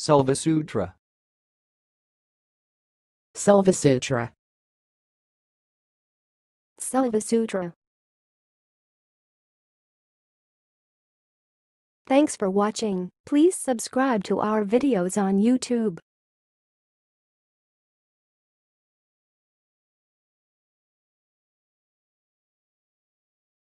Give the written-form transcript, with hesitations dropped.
sulvasutra, sulvasutra, sulvasutra. Thanks for watching. Please subscribe to our videos on YouTube.